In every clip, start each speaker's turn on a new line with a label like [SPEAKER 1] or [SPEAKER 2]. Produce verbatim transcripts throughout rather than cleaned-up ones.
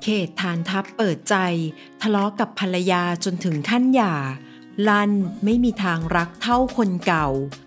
[SPEAKER 1] เขตฐานทัพเปิดใจทะเลาะกับภรรยาจนถึงขั้นหย่าลั่นไม่มีทางรักเท่าคนเก่า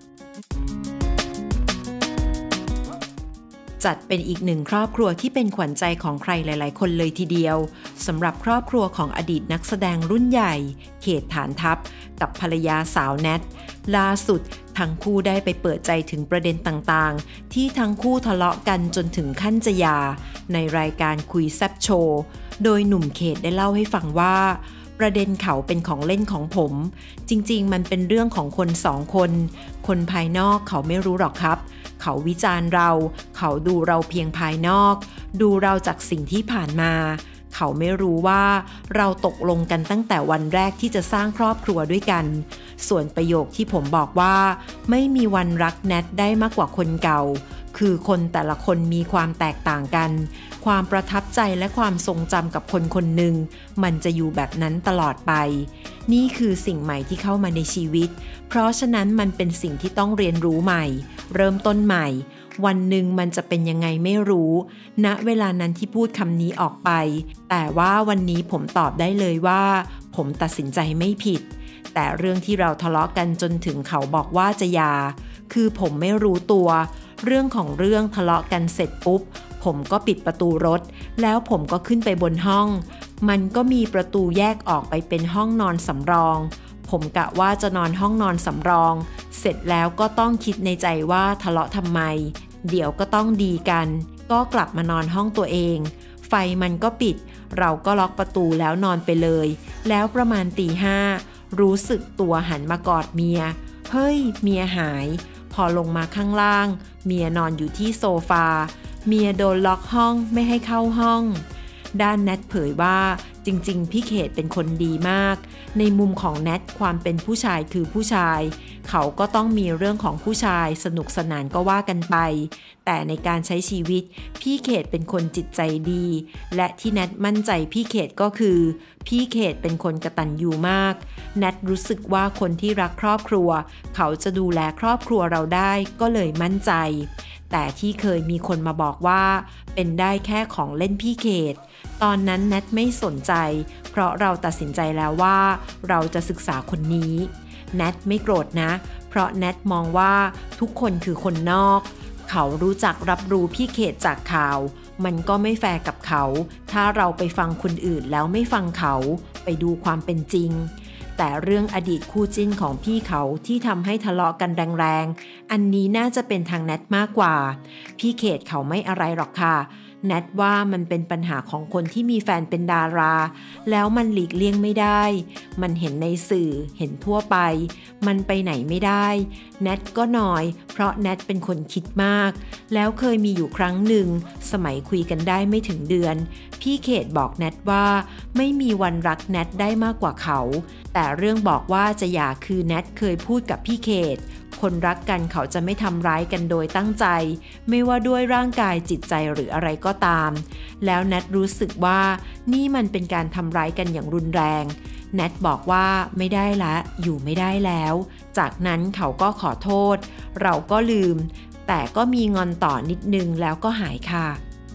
[SPEAKER 1] จัดเป็นอีกหนึ่งครอบครัวที่เป็นขวัญใจของใครหลายๆคนเลยทีเดียวสำหรับครอบครัวของอดีตนักแสดงรุ่นใหญ่เขตฐานทัพกับภรรยาสาวแนทล่าสุดทั้งคู่ได้ไปเปิดใจถึงประเด็นต่างๆที่ทั้งคู่ทะเลาะกันจนถึงขั้นจะหย่าในรายการคุยแซ่บโชว์โดยหนุ่มเขตได้เล่าให้ฟังว่าประเด็นเขาเป็นของเล่นของผมจริงๆมันเป็นเรื่องของคนสองคนคนภายนอกเขาไม่รู้หรอกครับเขาวิจารณ์เราเขาดูเราเพียงภายนอกดูเราจากสิ่งที่ผ่านมาเขาไม่รู้ว่าเราตกลงกันตั้งแต่วันแรกที่จะสร้างครอบครัวด้วยกันส่วนประโยคที่ผมบอกว่าไม่มีวันรักแนทได้มากกว่าคนเก่าคือคนแต่ละคนมีความแตกต่างกันความประทับใจและความทรงจำกับคนคนหนึ่งมันจะอยู่แบบนั้นตลอดไปนี่คือสิ่งใหม่ที่เข้ามาในชีวิตเพราะฉะนั้นมันเป็นสิ่งที่ต้องเรียนรู้ใหม่เริ่มต้นใหม่วันหนึ่งมันจะเป็นยังไงไม่รู้ณเวลานั้นที่พูดคำนี้ออกไปแต่ว่าวันนี้ผมตอบได้เลยว่าผมตัดสินใจไม่ผิดแต่เรื่องที่เราทะเลาะกันจนถึงเขาบอกว่าจะหย่าคือผมไม่รู้ตัวเรื่องของเรื่องทะเลาะกันเสร็จปุ๊บผมก็ปิดประตูรถแล้วผมก็ขึ้นไปบนห้องมันก็มีประตูแยกออกไปเป็นห้องนอนสำรองผมกะว่าจะนอนห้องนอนสำรองเสร็จแล้วก็ต้องคิดในใจว่าทะเลาะทำไมเดี๋ยวก็ต้องดีกันก็กลับมานอนห้องตัวเองไฟมันก็ปิดเราก็ล็อกประตูแล้วนอนไปเลยแล้วประมาณตีห้ารู้สึกตัวหันมากอดเมียเฮ้ยเมียหายพอลงมาข้างล่างเมียนอนอยู่ที่โซฟาเมียโดนล็อกห้องไม่ให้เข้าห้องด้านแนทเผยว่าจริงๆพี่เขตเป็นคนดีมากในมุมของแนทความเป็นผู้ชายคือผู้ชายเขาก็ต้องมีเรื่องของผู้ชายสนุกสนานก็ว่ากันไปแต่ในการใช้ชีวิตพี่เขตเป็นคนจิตใจดีและที่แนทมั่นใจพี่เขตก็คือพี่เขตเป็นคนกตัญญูมากแนทรู้สึกว่าคนที่รักครอบครัวเขาจะดูแลครอบครัวเราได้ก็เลยมั่นใจแต่ที่เคยมีคนมาบอกว่าเป็นได้แค่ของเล่นพี่เขตตอนนั้นแนทไม่สนใจเพราะเราตัดสินใจแล้วว่าเราจะศึกษาคนนี้แนทไม่โกรธนะเพราะแนทมองว่าทุกคนคือคนนอกเขารู้จักรับรู้พี่เขตจากข่าวมันก็ไม่แฟร์กับเขาถ้าเราไปฟังคนอื่นแล้วไม่ฟังเขาไปดูความเป็นจริงแต่เรื่องอดีตคู่จิ้นของพี่เขาที่ทำให้ทะเลาะกันแรงๆอันนี้น่าจะเป็นทางแนทมากกว่าพี่เขตเขาไม่อะไรหรอกค่ะแนทว่ามันเป็นปัญหาของคนที่มีแฟนเป็นดาราแล้วมันหลีกเลี่ยงไม่ได้มันเห็นในสื่อเห็นทั่วไปมันไปไหนไม่ได้แนทก็น้อยเพราะแนทเป็นคนคิดมากแล้วเคยมีอยู่ครั้งหนึ่งสมัยคุยกันได้ไม่ถึงเดือนพี่เขตบอกแนทว่าไม่มีวันรักแนทได้มากกว่าเขาแต่เรื่องบอกว่าจะหย่าคือแนทเคยพูดกับพี่เขตคนรักกันเขาจะไม่ทำร้ายกันโดยตั้งใจไม่ว่าด้วยร่างกายจิตใจหรืออะไรก็ตามแล้วแนทรู้สึกว่านี่มันเป็นการทำร้ายกันอย่างรุนแรงแนทบอกว่าไม่ได้ละอยู่ไม่ได้แล้วจากนั้นเขาก็ขอโทษเราก็ลืมแต่ก็มีงอนต่อนิดนึงแล้วก็หายค่ะ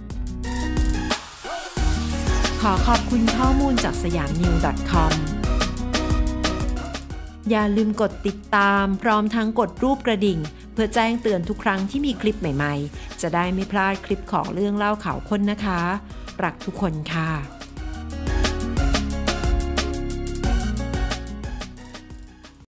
[SPEAKER 1] ขอขอบคุณข้อมูลจากสยามนิว .comอย่าลืมกดติดตามพร้อมทั้งกดรูปกระดิ่งเพื่อแจ้งเตือนทุกครั้งที่มีคลิปใหม่ๆจะได้ไม่พลาดคลิปของเรื่องเล่าข่าวค้นนะคะรักทุกคนค่ะ